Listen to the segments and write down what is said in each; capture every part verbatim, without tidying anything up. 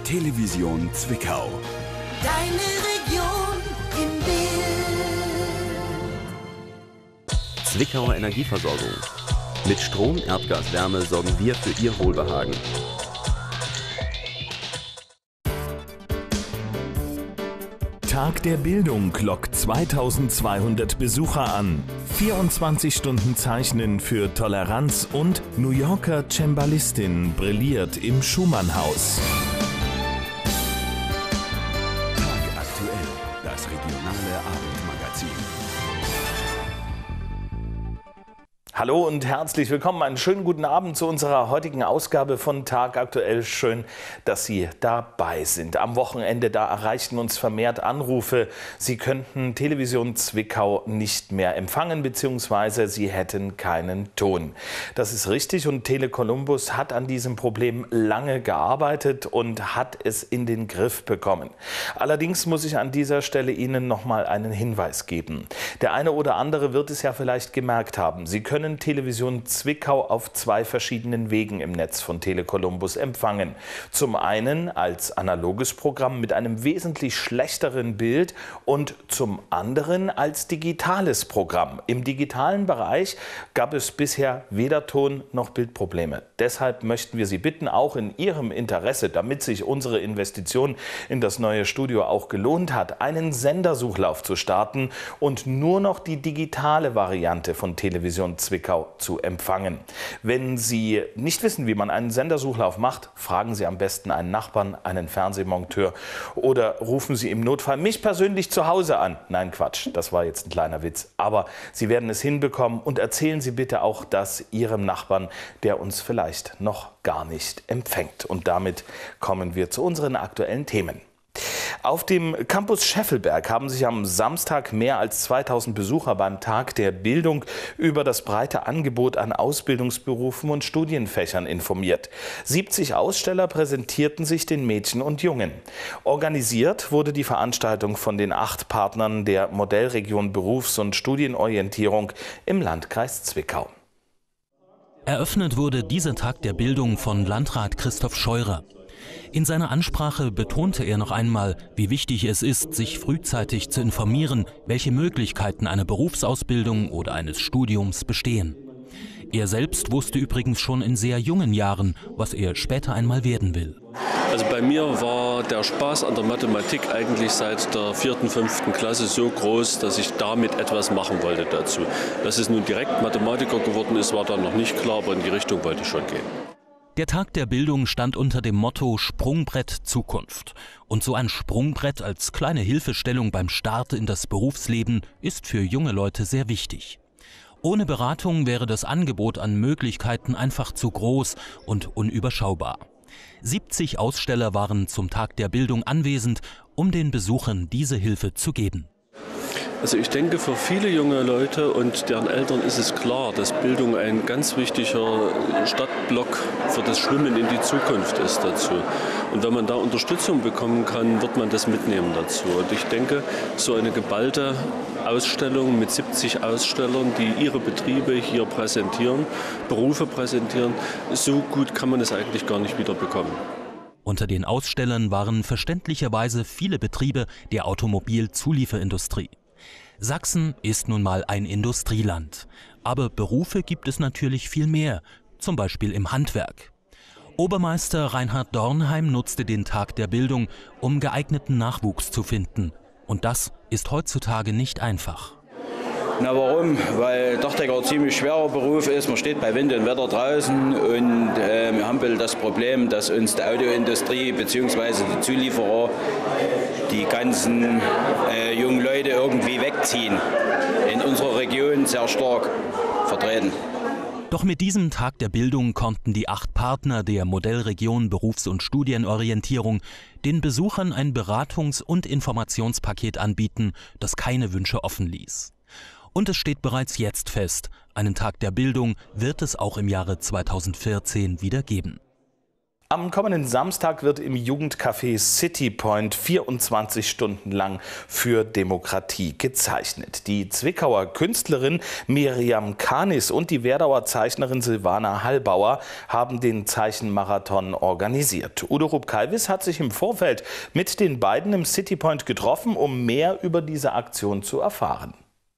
Television Zwickau. Deine Region im Bild. Zwickauer Energieversorgung. Mit Strom, Erdgas, Wärme sorgen wir für Ihr Wohlbehagen. Tag der Bildung lockt zweitausendzweihundert Besucher an. vierundzwanzig Stunden Zeichnen für Toleranz und New Yorker Cembalistin brilliert im Schumann-Haus. Tag aktuell, das regionale Abendmagazin. Hallo und herzlich willkommen. Einen schönen guten Abend zu unserer heutigen Ausgabe von Tag aktuell. Schön, dass Sie dabei sind. Am Wochenende, da erreichten uns vermehrt Anrufe. Sie könnten Television Zwickau nicht mehr empfangen, beziehungsweise Sie hätten keinen Ton. Das ist richtig und Tele Columbus hat an diesem Problem lange gearbeitet und hat es in den Griff bekommen. Allerdings muss ich an dieser Stelle Ihnen noch mal einen Hinweis geben. Der eine oder andere wird es ja vielleicht gemerkt haben. Sie können Television Zwickau auf zwei verschiedenen Wegen im Netz von Tele Columbus empfangen. Zum einen als analoges Programm mit einem wesentlich schlechteren Bild und zum anderen als digitales Programm. Im digitalen Bereich gab es bisher weder Ton- noch Bildprobleme. Deshalb möchten wir Sie bitten, auch in Ihrem Interesse, damit sich unsere Investition in das neue Studio auch gelohnt hat, einen Sendersuchlauf zu starten und nur noch die digitale Variante von Television Zwickau zu empfangen. Wenn Sie nicht wissen, wie man einen Sendersuchlauf macht, fragen Sie am besten einen Nachbarn, einen Fernsehmonteur oder rufen Sie im Notfall mich persönlich zu Hause an. Nein, Quatsch, das war jetzt ein kleiner Witz. Aber Sie werden es hinbekommen und erzählen Sie bitte auch das Ihrem Nachbarn, der uns vielleicht noch gar nicht empfängt. Und damit kommen wir zu unseren aktuellen Themen. Auf dem Campus Scheffelberg haben sich am Samstag mehr als zweitausend Besucher beim Tag der Bildung über das breite Angebot an Ausbildungsberufen und Studienfächern informiert. siebzig Aussteller präsentierten sich den Mädchen und Jungen. Organisiert wurde die Veranstaltung von den acht Partnern der Modellregion Berufs- und Studienorientierung im Landkreis Zwickau. Eröffnet wurde dieser Tag der Bildung von Landrat Christoph Scheurer. In seiner Ansprache betonte er noch einmal, wie wichtig es ist, sich frühzeitig zu informieren, welche Möglichkeiten einer Berufsausbildung oder eines Studiums bestehen. Er selbst wusste übrigens schon in sehr jungen Jahren, was er später einmal werden will. Also bei mir war der Spaß an der Mathematik eigentlich seit der vierten, fünften Klasse so groß, dass ich damit etwas machen wollte dazu. Dass es nun direkt Mathematiker geworden ist, war dann noch nicht klar, aber in die Richtung wollte ich schon gehen. Der Tag der Bildung stand unter dem Motto Sprungbrett Zukunft. Und so ein Sprungbrett als kleine Hilfestellung beim Start in das Berufsleben ist für junge Leute sehr wichtig. Ohne Beratung wäre das Angebot an Möglichkeiten einfach zu groß und unüberschaubar. siebzig Aussteller waren zum Tag der Bildung anwesend, um den Besuchern diese Hilfe zu geben. Also ich denke, für viele junge Leute und deren Eltern ist es klar, dass Bildung ein ganz wichtiger Stadtblock für das Schwimmen in die Zukunft ist dazu. Und wenn man da Unterstützung bekommen kann, wird man das mitnehmen dazu. Und ich denke, so eine geballte Ausstellung mit siebzig Ausstellern, die ihre Betriebe hier präsentieren, Berufe präsentieren, so gut kann man es eigentlich gar nicht wieder bekommen. Unter den Ausstellern waren verständlicherweise viele Betriebe der Automobilzulieferindustrie. Sachsen ist nun mal ein Industrieland. Aber Berufe gibt es natürlich viel mehr, zum Beispiel im Handwerk. Obermeister Reinhard Dornheim nutzte den Tag der Bildung, um geeigneten Nachwuchs zu finden. Und das ist heutzutage nicht einfach. Na warum? Weil Dachdecker ein ziemlich schwerer Beruf ist. Man steht bei Wind und Wetter draußen und äh, wir haben das Problem, dass uns die Autoindustrie bzw. die Zulieferer die ganzen äh, jungen Leute irgendwie wegziehen. In unserer Region sehr stark vertreten. Doch mit diesem Tag der Bildung konnten die acht Partner der Modellregion Berufs- und Studienorientierung den Besuchern ein Beratungs- und Informationspaket anbieten, das keine Wünsche offen ließ. Und es steht bereits jetzt fest, einen Tag der Bildung wird es auch im Jahre zweitausendvierzehn wieder geben. Am kommenden Samstag wird im Jugendcafé City Point vierundzwanzig Stunden lang für Demokratie gezeichnet. Die Zwickauer Künstlerin Miriam Kanis und die Werdauer Zeichnerin Silvana Hallbauer haben den Zeichenmarathon organisiert. Udo Rupp-Kalwis hat sich im Vorfeld mit den beiden im City Point getroffen, um mehr über diese Aktion zu erfahren.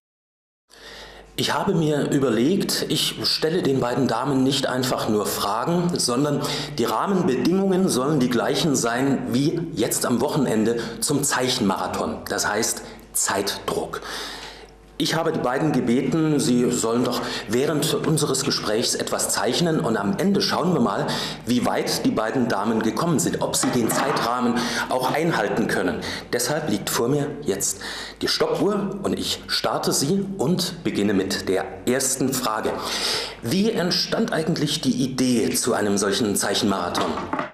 Ich habe mir überlegt, ich stelle den beiden Damen nicht einfach nur Fragen, sondern die Rahmenbedingungen sollen die gleichen sein wie jetzt am Wochenende zum Zeichenmarathon, das heißt Zeitdruck. Ich habe die beiden gebeten, sie sollen doch während unseres Gesprächs etwas zeichnen und am Ende schauen wir mal, wie weit die beiden Damen gekommen sind, ob sie den Zeitrahmen auch einhalten können. Deshalb liegt vor mir jetzt die Stoppuhr und ich starte sie und beginne mit der ersten Frage. Wie entstand eigentlich die Idee zu einem solchen Zeichenmarathon?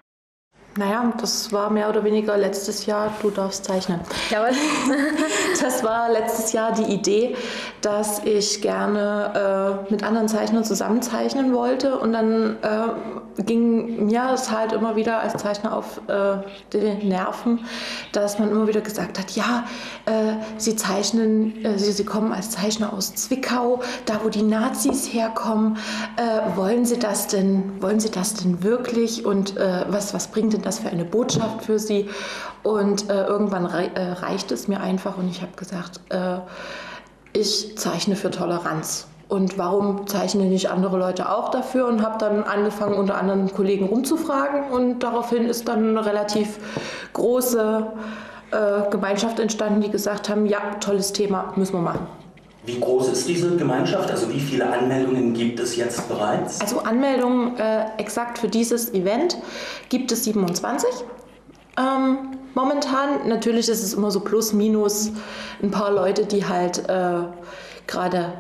Naja, das war mehr oder weniger letztes Jahr, du darfst zeichnen. Jawohl. Das war letztes Jahr die Idee, dass ich gerne äh, mit anderen Zeichnern zusammen zeichnen wollte. Und dann äh, ging mir es halt immer wieder als Zeichner auf äh, die Nerven, dass man immer wieder gesagt hat, ja, äh, sie zeichnen, äh, sie, sie kommen als Zeichner aus Zwickau, da wo die Nazis herkommen. Äh, wollen sie das denn, wollen sie das denn wirklich? Und äh, was, was bringt denn das für eine Botschaft für sie? Und äh, irgendwann rei äh, reicht es mir einfach und ich habe gesagt, äh, ich zeichne für Toleranz. Und warum zeichnen nicht andere Leute auch dafür? Und habe dann angefangen, unter anderen Kollegen rumzufragen. Und daraufhin ist dann eine relativ große äh, Gemeinschaft entstanden, die gesagt haben, ja, tolles Thema, müssen wir machen. Wie groß ist diese Gemeinschaft? Also wie viele Anmeldungen gibt es jetzt bereits? Also Anmeldungen äh, exakt für dieses Event gibt es siebenundzwanzig. Ähm, momentan, natürlich ist es immer so plus minus ein paar Leute, die halt äh, gerade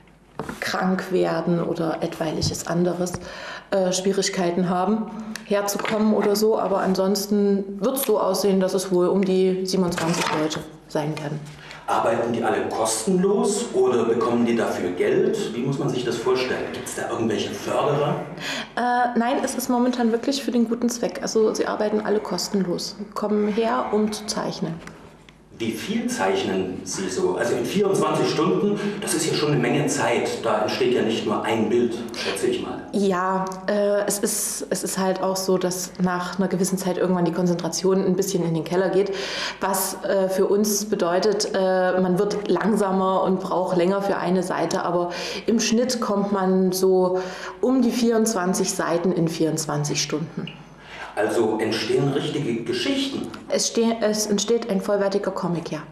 krank werden oder etwaiges anderes äh, Schwierigkeiten haben, herzukommen oder so. Aber ansonsten wird es so aussehen, dass es wohl um die siebenundzwanzig Leute sein werden. Arbeiten die alle kostenlos oder bekommen die dafür Geld? Wie muss man sich das vorstellen? Gibt es da irgendwelche Förderer? Äh, nein, es ist momentan wirklich für den guten Zweck. Also sie arbeiten alle kostenlos, kommen her, um zu zeichnen. Wie viel zeichnen Sie so? Also in vierundzwanzig Stunden, das ist ja schon eine Menge Zeit. Da entsteht ja nicht nur ein Bild, schätze ich mal. Ja, äh, es ist, es ist halt auch so, dass nach einer gewissen Zeit irgendwann die Konzentration ein bisschen in den Keller geht. Was äh, für uns bedeutet, äh, man wird langsamer und braucht länger für eine Seite. Aber im Schnitt kommt man so um die vierundzwanzig Seiten in vierundzwanzig Stunden. Also entstehen richtige Geschichten? Es, ste es entsteht ein vollwertiger Comic, ja.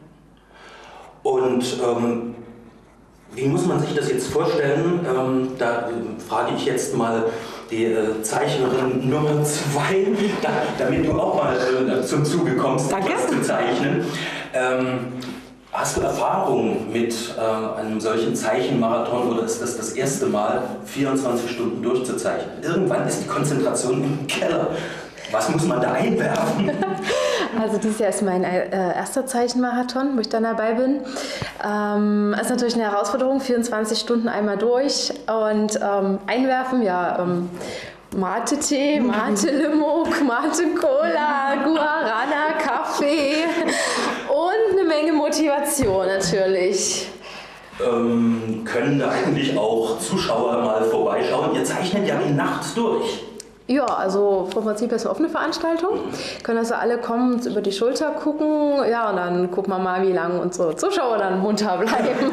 Und ähm, wie muss man sich das jetzt vorstellen? Ähm, da äh, frage ich jetzt mal die äh, Zeichnerin Nummer zwei, da, damit du auch mal äh, zum Zuge kommst, etwas zu zeichnen. Ähm, hast du Erfahrung mit äh, einem solchen Zeichenmarathon oder ist das das erste Mal, vierundzwanzig Stunden durchzuzeichnen? Irgendwann ist die Konzentration im Keller. Was muss man da einwerfen? Also dieses Jahr ist mein äh, erster Zeichenmarathon, wo ich dann dabei bin. Ähm, ist natürlich eine Herausforderung, vierundzwanzig Stunden einmal durch und ähm, einwerfen, ja, ähm, Mate-Tee, Mate-Limo, Mate-Cola, Guarana, Kaffee und eine Menge Motivation natürlich. Ähm, können da eigentlich auch Zuschauer mal vorbeischauen? Ihr zeichnet ja die Nacht durch. Ja, also vom Prinzip ist eine offene Veranstaltung. Können also alle kommen, uns über die Schulter gucken. Ja, und dann gucken wir mal, wie lange unsere Zuschauer dann munter bleiben.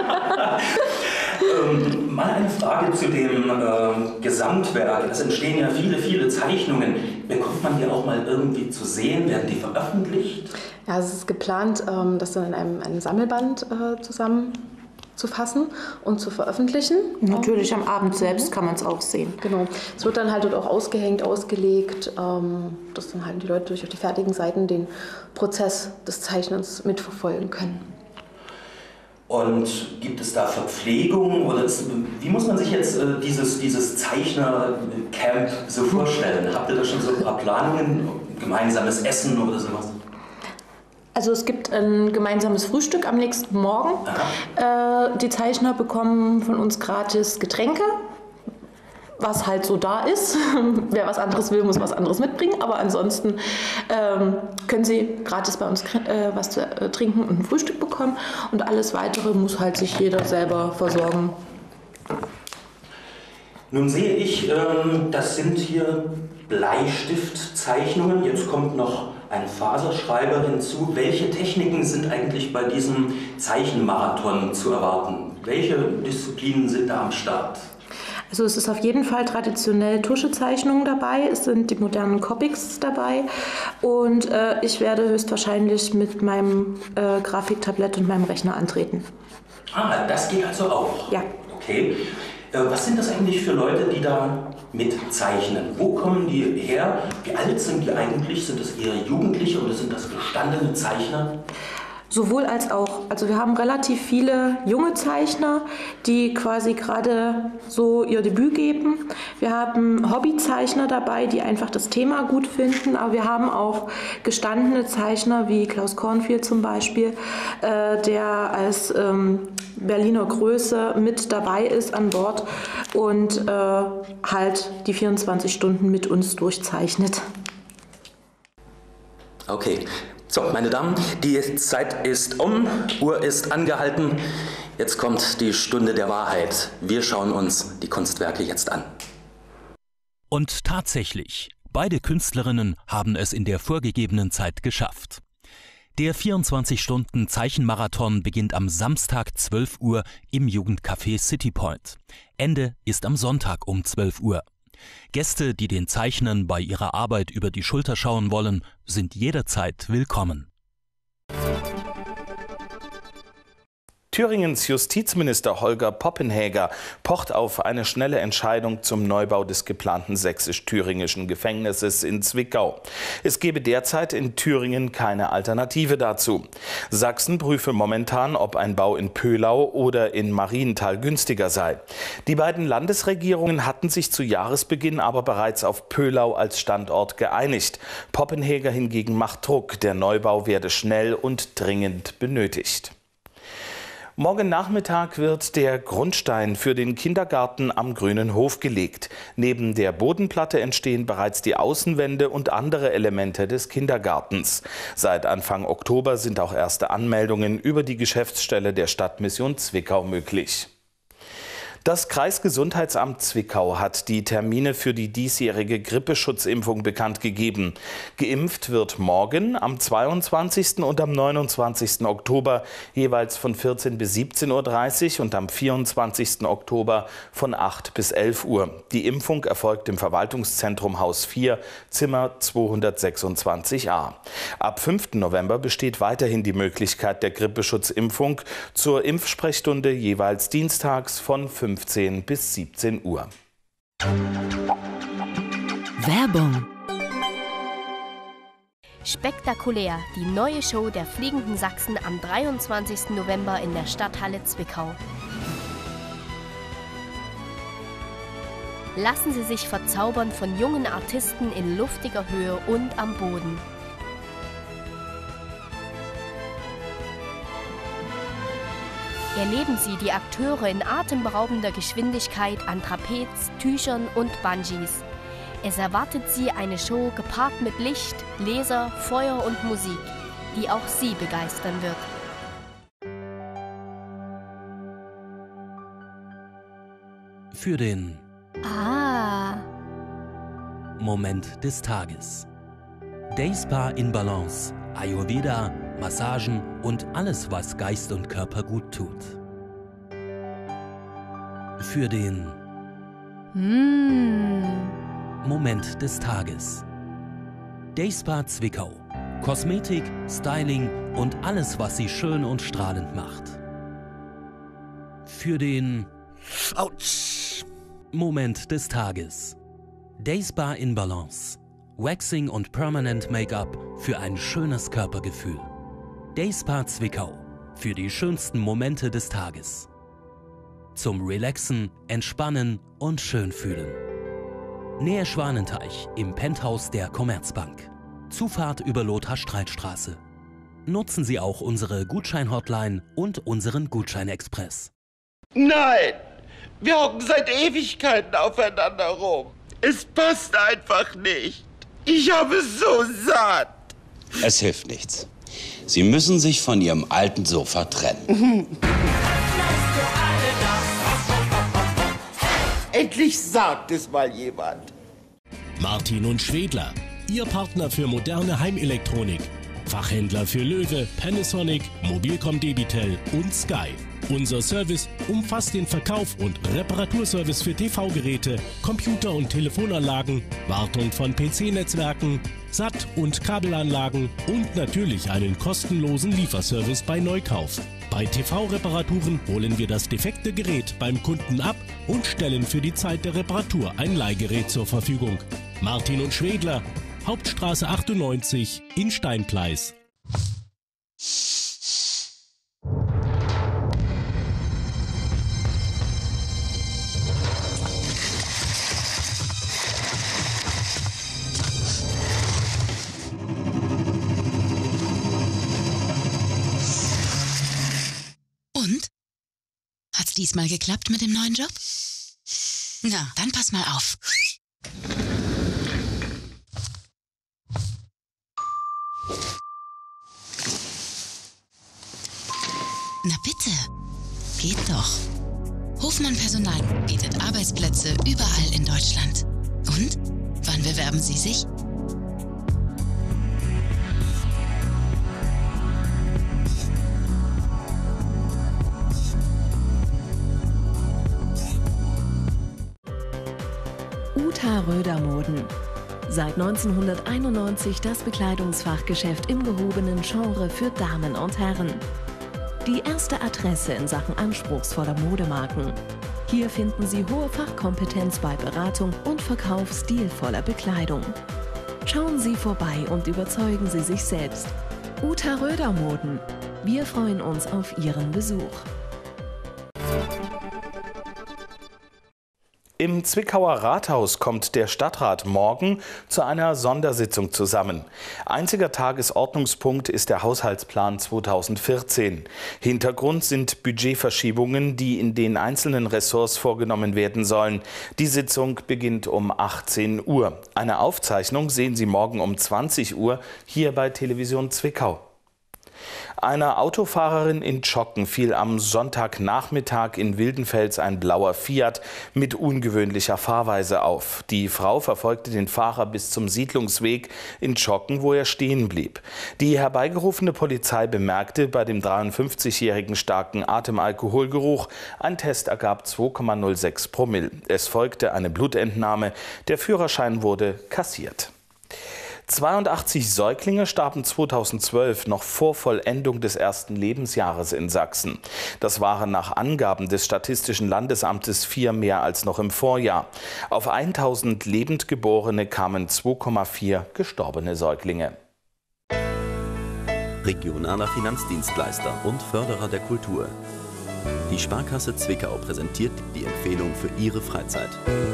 ähm, mal eine Frage zu dem äh, Gesamtwerk. Es entstehen ja viele, viele Zeichnungen. Bekommt man die auch mal irgendwie zu sehen? Werden die veröffentlicht? Ja, es ist geplant, ähm, das dann in einem, einem Sammelband äh, zusammen zu fassen und zu veröffentlichen. Natürlich am Abend selbst kann man es auch sehen. Genau. Es wird dann halt dort auch ausgehängt, ausgelegt, ähm, dass dann halt die Leute durch auf die fertigen Seiten den Prozess des Zeichnens mitverfolgen können. Und gibt es da Verpflegung oder ist, wie muss man sich jetzt äh, dieses, dieses Zeichner-Camp so vorstellen? Habt ihr da schon so ein paar Planungen, gemeinsames Essen oder sowas? Also es gibt ein gemeinsames Frühstück am nächsten Morgen. Äh, die Zeichner bekommen von uns gratis Getränke. was halt so da ist. Wer was anderes will, muss was anderes mitbringen. Aber ansonsten ähm, können Sie gratis bei uns äh, was zu äh, trinken und ein Frühstück bekommen. Und alles Weitere muss halt sich jeder selber versorgen. Nun sehe ich, ähm, das sind hier Bleistiftzeichnungen. Jetzt kommt noch ein Faserschreiber hinzu. Welche Techniken sind eigentlich bei diesem Zeichenmarathon zu erwarten? Welche Disziplinen sind da am Start? Also es ist auf jeden Fall traditionell Tuschezeichnungen dabei, es sind die modernen Copics dabei und äh, ich werde höchstwahrscheinlich mit meinem äh, Grafiktablett und meinem Rechner antreten. Ah, das geht also auch? Ja. Okay. Äh, was sind das eigentlich für Leute, die da mitzeichnen? Wo kommen die her? Wie alt sind die eigentlich? Sind das eher Jugendliche oder sind das gestandene Zeichner? Sowohl als auch. Also wir haben relativ viele junge Zeichner, die quasi gerade so ihr Debüt geben. Wir haben Hobbyzeichner dabei, die einfach das Thema gut finden. Aber wir haben auch gestandene Zeichner wie Klaus Kornfield zum Beispiel, äh, der als ähm, Berliner Größe mit dabei ist an Bord und äh, halt die vierundzwanzig Stunden mit uns durchzeichnet. Okay. So, meine Damen, die Zeit ist um, Uhr ist angehalten. Jetzt kommt die Stunde der Wahrheit. Wir schauen uns die Kunstwerke jetzt an. Und tatsächlich, beide Künstlerinnen haben es in der vorgegebenen Zeit geschafft. Der vierundzwanzig-Stunden-Zeichenmarathon beginnt am Samstag zwölf Uhr im Jugendcafé City Point. Ende ist am Sonntag um zwölf Uhr. Gäste, die den Zeichnern bei ihrer Arbeit über die Schulter schauen wollen, sind jederzeit willkommen. Thüringens Justizminister Holger Poppenhäger pocht auf eine schnelle Entscheidung zum Neubau des geplanten sächsisch-thüringischen Gefängnisses in Zwickau. Es gebe derzeit in Thüringen keine Alternative dazu. Sachsen prüfe momentan, ob ein Bau in Pölau oder in Marienthal günstiger sei. Die beiden Landesregierungen hatten sich zu Jahresbeginn aber bereits auf Pölau als Standort geeinigt. Poppenhäger hingegen macht Druck, der Neubau werde schnell und dringend benötigt. Morgen Nachmittag wird der Grundstein für den Kindergarten am Grünen Hof gelegt. Neben der Bodenplatte entstehen bereits die Außenwände und andere Elemente des Kindergartens. Seit Anfang Oktober sind auch erste Anmeldungen über die Geschäftsstelle der Stadtmission Zwickau möglich. Das Kreisgesundheitsamt Zwickau hat die Termine für die diesjährige Grippeschutzimpfung bekannt gegeben. Geimpft wird morgen am zweiundzwanzigsten und am neunundzwanzigsten Oktober jeweils von vierzehn bis siebzehn Uhr dreißig und am vierundzwanzigsten Oktober von acht bis elf Uhr. Die Impfung erfolgt im Verwaltungszentrum Haus vier, Zimmer zweihundertsechsundzwanzig a. Ab fünften November besteht weiterhin die Möglichkeit der Grippeschutzimpfung zur Impfsprechstunde jeweils dienstags von fünfzehn bis siebzehn Uhr. Werbung. Spektakulär, die neue Show der Fliegenden Sachsen am dreiundzwanzigsten November in der Stadthalle Zwickau. Lassen Sie sich verzaubern von jungen Artisten in luftiger Höhe und am Boden. Erleben Sie die Akteure in atemberaubender Geschwindigkeit an Trapez, Tüchern und Bungees. Es erwartet Sie eine Show gepaart mit Licht, Laser, Feuer und Musik, die auch Sie begeistern wird. Für den Ah. Moment des Tages. Day Spa in Balance, Ayurveda, Massagen und alles, was Geist und Körper gut tut. Für den Mm. Moment des Tages. Day Spa Zwickau. Kosmetik, Styling und alles, was sie schön und strahlend macht. Für den Autsch. Moment des Tages. Day Spa in Balance. Waxing und Permanent Make-up für ein schönes Körpergefühl. Day Spa Zwickau. Für die schönsten Momente des Tages. Zum Relaxen, Entspannen und Schönfühlen. Nähe Schwanenteich im Penthouse der Commerzbank. Zufahrt über Lothar-Streit-Straße. Nutzen Sie auch unsere Gutschein-Hotline und unseren Gutscheinexpress. Nein! Wir hocken seit Ewigkeiten aufeinander rum. Es passt einfach nicht. Ich habe es so satt. Es hilft nichts. Sie müssen sich von Ihrem alten Sofa trennen. Endlich sagt es mal jemand. Martin und Schwedler, Ihr Partner für moderne Heimelektronik. Fachhändler für Löwe, Panasonic, Mobilcom Debitel und Sky. Unser Service umfasst den Verkauf und Reparaturservice für T V-Geräte, Computer- und Telefonanlagen, Wartung von P C-Netzwerken, Sat- und Kabelanlagen und natürlich einen kostenlosen Lieferservice bei Neukauf. Bei T V-Reparaturen holen wir das defekte Gerät beim Kunden ab und stellen für die Zeit der Reparatur ein Leihgerät zur Verfügung. Martin und Schwedler, Hauptstraße achtundneunzig in Steinpleis. Und? Hat's diesmal geklappt mit dem neuen Job? Na, dann pass mal auf. Na bitte, geht doch. Hofmann Personal bietet Arbeitsplätze überall in Deutschland. Und? Wann bewerben Sie sich? Uta Röder Moden. Seit neunzehnhunderteinundneunzig das Bekleidungsfachgeschäft im gehobenen Genre für Damen und Herren. Die erste Adresse in Sachen anspruchsvoller Modemarken. Hier finden Sie hohe Fachkompetenz bei Beratung und Verkauf stilvoller Bekleidung. Schauen Sie vorbei und überzeugen Sie sich selbst. Uta Röder Moden. Wir freuen uns auf Ihren Besuch. Im Zwickauer Rathaus kommt der Stadtrat morgen zu einer Sondersitzung zusammen. Einziger Tagesordnungspunkt ist der Haushaltsplan zweitausendvierzehn. Hintergrund sind Budgetverschiebungen, die in den einzelnen Ressorts vorgenommen werden sollen. Die Sitzung beginnt um achtzehn Uhr. Eine Aufzeichnung sehen Sie morgen um zwanzig Uhr hier bei Television Zwickau. Einer Autofahrerin in Tschocken fiel am Sonntagnachmittag in Wildenfels ein blauer Fiat mit ungewöhnlicher Fahrweise auf. Die Frau verfolgte den Fahrer bis zum Siedlungsweg in Tschocken, wo er stehen blieb. Die herbeigerufene Polizei bemerkte bei dem dreiundfünfzigjährigen starken Atemalkoholgeruch. Ein Test ergab zwei Komma null sechs Promille. Es folgte eine Blutentnahme. Der Führerschein wurde kassiert. zweiundachtzig Säuglinge starben zweitausendzwölf noch vor Vollendung des ersten Lebensjahres in Sachsen. Das waren nach Angaben des Statistischen Landesamtes vier mehr als noch im Vorjahr. Auf tausend lebend Geborene kamen zwei Komma vier gestorbene Säuglinge. Regionaler Finanzdienstleister und Förderer der Kultur. Die Sparkasse Zwickau präsentiert die Empfehlung für Ihre Freizeit.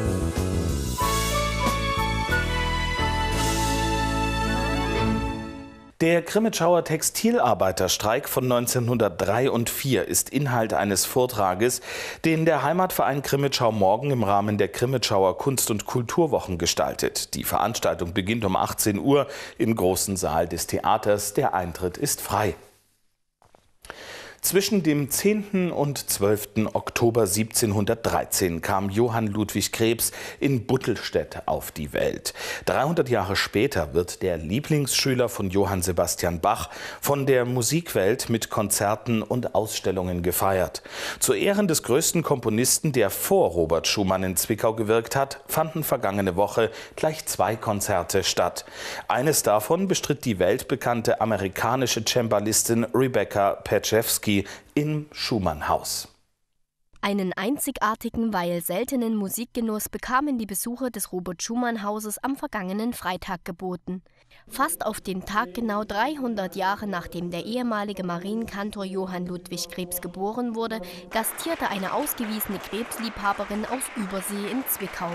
Der Crimmitschauer Textilarbeiterstreik von neunzehnhundertdrei und vier ist Inhalt eines Vortrages, den der Heimatverein Crimmitschau morgen im Rahmen der Crimmitschauer Kunst- und Kulturwochen gestaltet. Die Veranstaltung beginnt um achtzehn Uhr im großen Saal des Theaters. Der Eintritt ist frei. Zwischen dem zehnten und zwölften Oktober siebzehnhundertdreizehn kam Johann Ludwig Krebs in Buttelstedt auf die Welt. dreihundert Jahre später wird der Lieblingsschüler von Johann Sebastian Bach von der Musikwelt mit Konzerten und Ausstellungen gefeiert. Zu Ehren des größten Komponisten, der vor Robert Schumann in Zwickau gewirkt hat, fanden vergangene Woche gleich zwei Konzerte statt. Eines davon bestritt die weltbekannte amerikanische Cembalistin Rebecca Paczewski im Schumann-Haus. Einen einzigartigen, weil seltenen Musikgenuss bekamen die Besucher des Robert-Schumann-Hauses am vergangenen Freitag geboten. Fast auf den Tag genau dreihundert Jahre nachdem der ehemalige Marienkantor Johann Ludwig Krebs geboren wurde, gastierte eine ausgewiesene Krebsliebhaberin auf Übersee in Zwickau.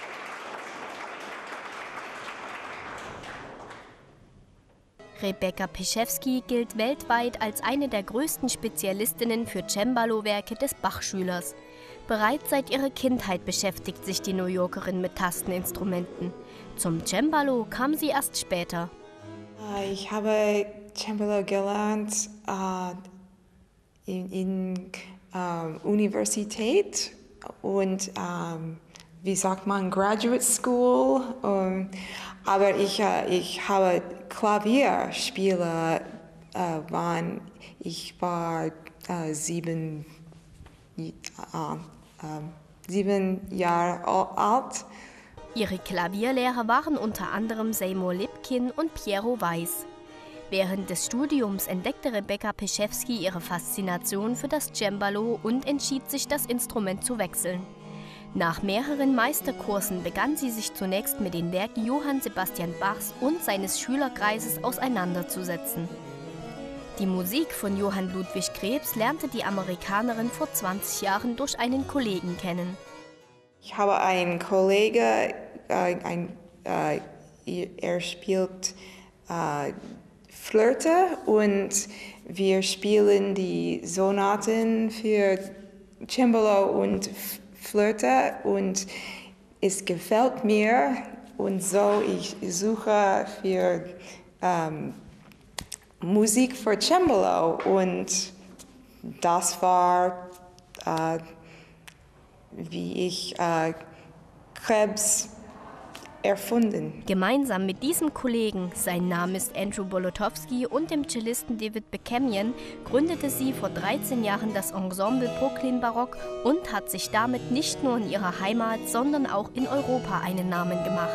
Rebecca Paczewski gilt weltweit als eine der größten Spezialistinnen für Cembalo-Werke des Bach-Schülers. Bereits seit ihrer Kindheit beschäftigt sich die New Yorkerin mit Tasteninstrumenten. Zum Cembalo kam sie erst später. Ich habe Cembalo gelernt uh, in, in uh, Universität und um, wie sagt man, Graduate School. Um, aber ich, uh, ich habe Klavierspiele, uh, wann ich war uh, sieben, uh, uh, sieben Jahre alt. Ihre Klavierlehrer waren unter anderem Seymour Lipkin und Piero Weiss. Während des Studiums entdeckte Rebecca Peschewski ihre Faszination für das Cembalo und entschied sich, das Instrument zu wechseln. Nach mehreren Meisterkursen begann sie sich zunächst mit den Werken Johann Sebastian Bachs und seines Schülerkreises auseinanderzusetzen. Die Musik von Johann Ludwig Krebs lernte die Amerikanerin vor zwanzig Jahren durch einen Kollegen kennen. Ich habe einen Kollegen, äh, ein, äh, er spielt äh, Flöte und wir spielen die Sonaten für Cembalo und Flöte und es gefällt mir und so ich suche für ähm, Musik für Cembalo und das war äh, wie ich äh, Krebs erfunden. Gemeinsam mit diesem Kollegen, sein Name ist Andrew Bolotowski, und dem Cellisten David Bekamian gründete sie vor dreizehn Jahren das Ensemble Brooklyn Barock und hat sich damit nicht nur in ihrer Heimat, sondern auch in Europa einen Namen gemacht.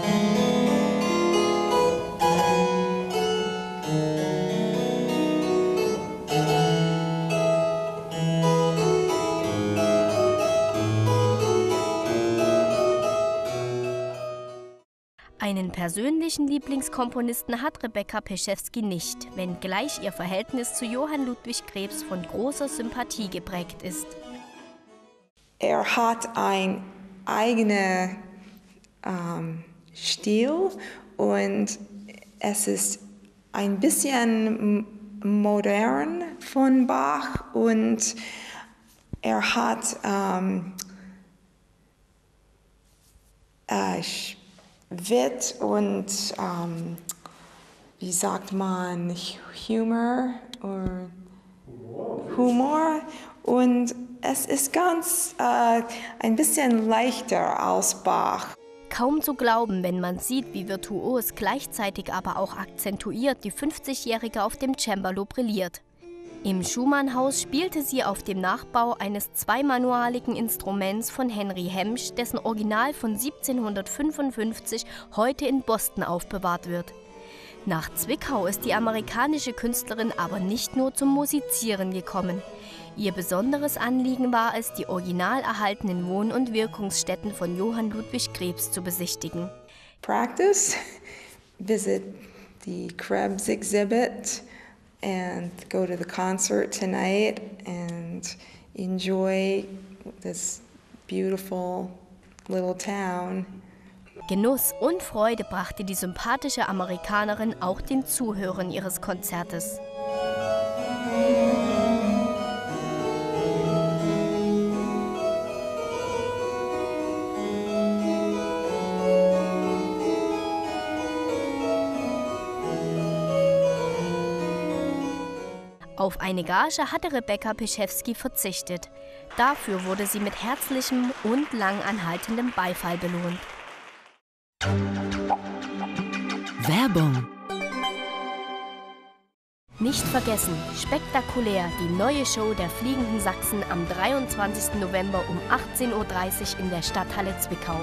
Einen persönlichen Lieblingskomponisten hat Rebecca Peschewski nicht, wenngleich ihr Verhältnis zu Johann Ludwig Krebs von großer Sympathie geprägt ist. Er hat einen eigenen ähm, Stil und es ist ein bisschen modern von Bach und er hat ähm, äh, Witz und, ähm, wie sagt man, Humor oder Humor. Und es ist ganz äh, ein bisschen leichter als Bach. Kaum zu glauben, wenn man sieht, wie virtuos, gleichzeitig aber auch akzentuiert die fünfzigjährige auf dem Cembalo brilliert. Im Schumann-Haus spielte sie auf dem Nachbau eines zweimanualigen Instruments von Henry Hemsch, dessen Original von siebzehnhundertfünfundfünfzig heute in Boston aufbewahrt wird. Nach Zwickau ist die amerikanische Künstlerin aber nicht nur zum Musizieren gekommen. Ihr besonderes Anliegen war es, die original erhaltenen Wohn- und Wirkungsstätten von Johann Ludwig Krebs zu besichtigen. Practice, visit the Krebs exhibit, and go to the concert tonight and enjoy this beautiful little town. Genuss und Freude brachte die sympathische Amerikanerin auch den Zuhörern ihres Konzertes. Auf eine Gage hatte Rebecca Peschewski verzichtet. Dafür wurde sie mit herzlichem und lang anhaltendem Beifall belohnt. Werbung. Nicht vergessen, spektakulär die neue Show der Fliegenden Sachsen am dreiundzwanzigsten November um achtzehn Uhr dreißig in der Stadthalle Zwickau.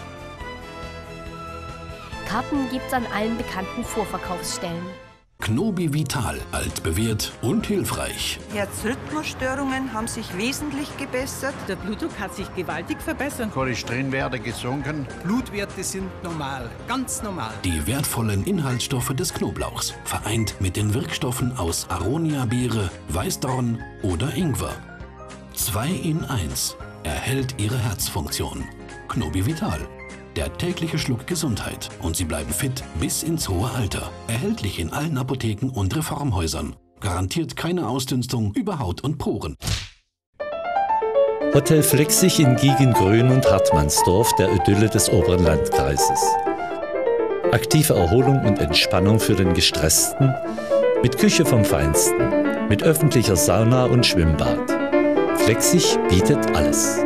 Karten gibt's an allen bekannten Vorverkaufsstellen. Knobi Vital, altbewährt und hilfreich. Herzrhythmusstörungen haben sich wesentlich gebessert. Der Blutdruck hat sich gewaltig verbessert. Cholesterinwerte gesunken. Blutwerte sind normal, ganz normal. Die wertvollen Inhaltsstoffe des Knoblauchs, vereint mit den Wirkstoffen aus Aronia-Beere, Weißdorn oder Ingwer. Zwei in eins erhält Ihre Herzfunktion. Knobi Vital. Der tägliche Schluck Gesundheit und Sie bleiben fit bis ins hohe Alter. Erhältlich in allen Apotheken und Reformhäusern. Garantiert keine Ausdünstung über Haut und Poren. Hotel Flexig in Giegengrün und Hartmannsdorf, der Idylle des oberen Landkreises. Aktive Erholung und Entspannung für den Gestressten, mit Küche vom Feinsten, mit öffentlicher Sauna und Schwimmbad. Flexig bietet alles.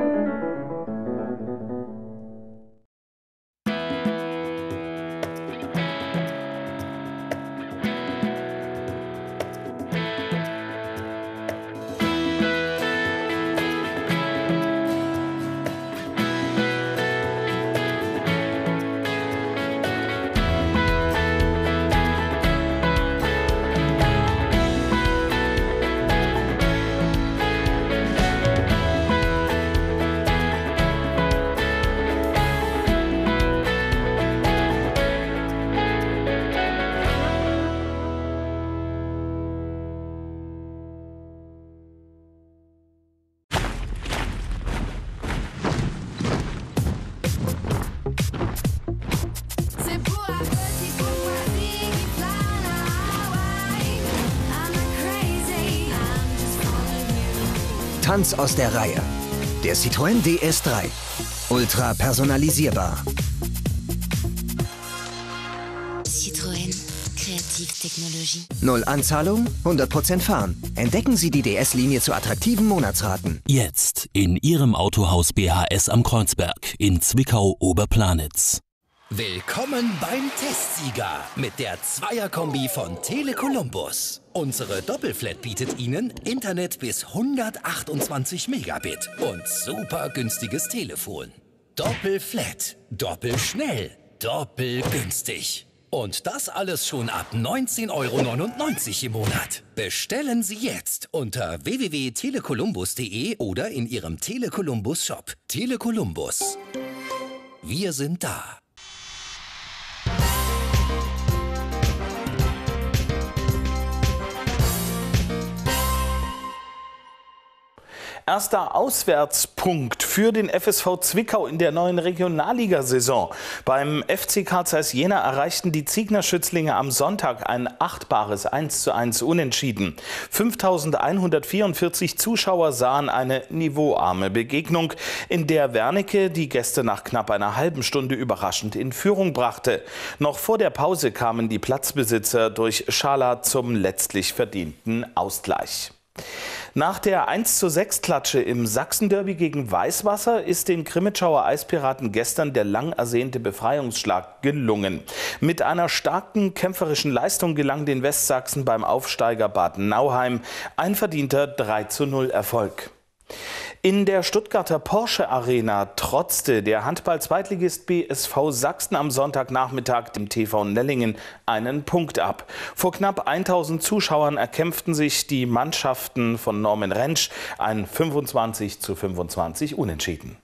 Tanz aus der Reihe. Der Citroën D S drei. Ultra personalisierbar. Citroën. Kreativtechnologie. Null Anzahlung, hundert Prozent fahren. Entdecken Sie die D S-Linie zu attraktiven Monatsraten. Jetzt in Ihrem Autohaus B H S am Kreuzberg in Zwickau-Oberplanitz. Willkommen beim Testsieger mit der Zweierkombi von Tele Columbus. Unsere Doppelflat bietet Ihnen Internet bis hundertachtundzwanzig Megabit und super günstiges Telefon. Doppelflat, doppelschnell, doppelgünstig. Und das alles schon ab neunzehn Euro neunundneunzig im Monat. Bestellen Sie jetzt unter w w w punkt telecolumbus punkt de oder in Ihrem Tele Columbus Shop. Tele Columbus. Wir sind da. Erster Auswärtspunkt für den F S V Zwickau in der neuen Regionalligasaison. Beim F C Carl Zeiss Jena erreichten die Ziegner Schützlinge am Sonntag ein achtbares eins zu eins Unentschieden. fünftausendeinhundertvierundvierzig Zuschauer sahen eine niveauarme Begegnung, in der Wernicke die Gäste nach knapp einer halben Stunde überraschend in Führung brachte. Noch vor der Pause kamen die Platzbesitzer durch Schala zum letztlich verdienten Ausgleich. Nach der eins zu sechs Klatsche im Sachsenderby gegen Weißwasser ist den Krimitschauer Eispiraten gestern der lang ersehnte Befreiungsschlag gelungen. Mit einer starken kämpferischen Leistung gelang den Westsachsen beim Aufsteiger Bad Nauheim ein verdienter drei zu null Erfolg. In der Stuttgarter Porsche Arena trotzte der Handball-Zweitligist B S V Sachsen am Sonntagnachmittag dem T V Nellingen einen Punkt ab. Vor knapp tausend Zuschauern erkämpften sich die Mannschaften von Norman Rentsch ein fünfundzwanzig zu fünfundzwanzig Unentschieden.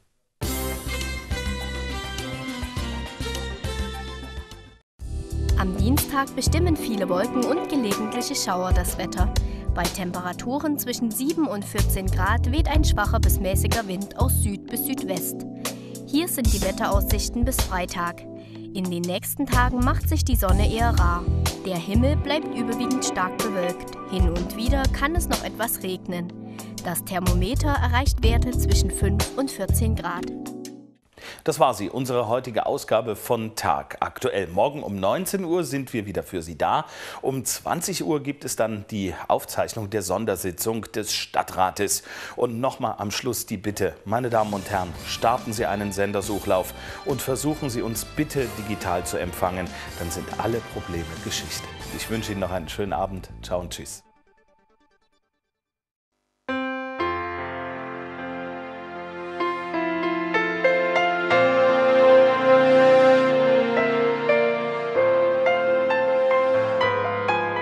Am Dienstag bestimmen viele Wolken und gelegentliche Schauer das Wetter. Bei Temperaturen zwischen sieben und vierzehn Grad weht ein schwacher bis mäßiger Wind aus Süd bis Südwest. Hier sind die Wetteraussichten bis Freitag. In den nächsten Tagen macht sich die Sonne eher rar. Der Himmel bleibt überwiegend stark bewölkt. Hin und wieder kann es noch etwas regnen. Das Thermometer erreicht Werte zwischen fünf und vierzehn Grad. Das war sie, unsere heutige Ausgabe von Tag aktuell. Morgen um neunzehn Uhr sind wir wieder für Sie da. Um zwanzig Uhr gibt es dann die Aufzeichnung der Sondersitzung des Stadtrates. Und nochmal am Schluss die Bitte, meine Damen und Herren, starten Sie einen Sendersuchlauf und versuchen Sie uns bitte digital zu empfangen. Dann sind alle Probleme Geschichte. Ich wünsche Ihnen noch einen schönen Abend. Ciao und tschüss.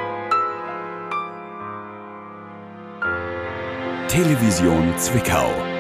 Television Zwickau.